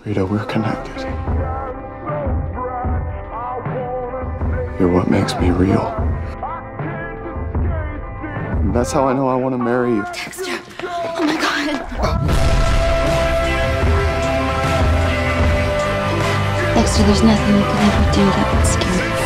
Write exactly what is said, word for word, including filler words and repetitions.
Rita, we're connected. You're what makes me real. And that's how I know I want to marry you. Dexter! Oh my God! Dexter, there's nothing you could ever do that would scare me.